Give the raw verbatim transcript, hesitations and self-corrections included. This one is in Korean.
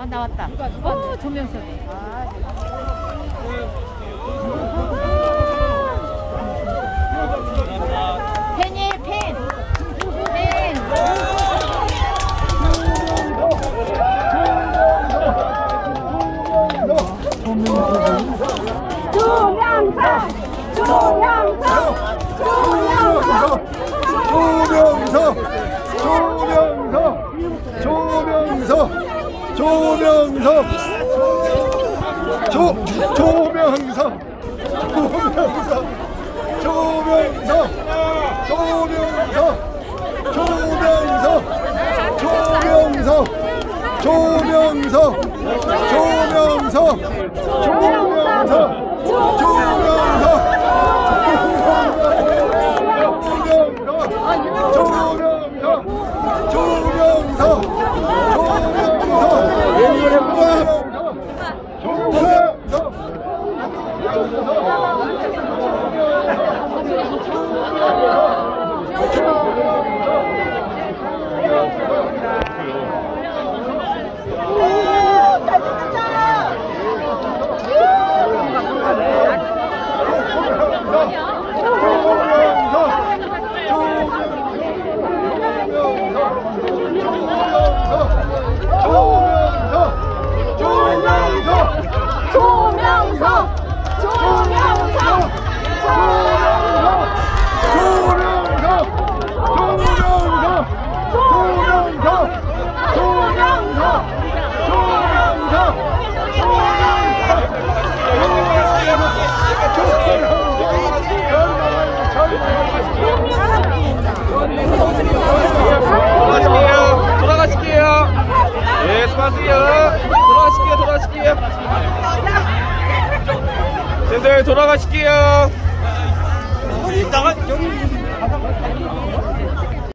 아 나왔다. 어 조명석. 아, 펜이 펜. 펜. 조명석. 조명석. 조명석. 조명석. 조명석. 조명석. 조명석. 조 조명석. 조명석. 조명석. 조명석. 조명석. 조명석. 조명석. 조명석. 조명석. 돌아가실게요. 네, 수고하세요. 돌아가실게요. 돌아가실게요. 쌤들 돌아가실게요.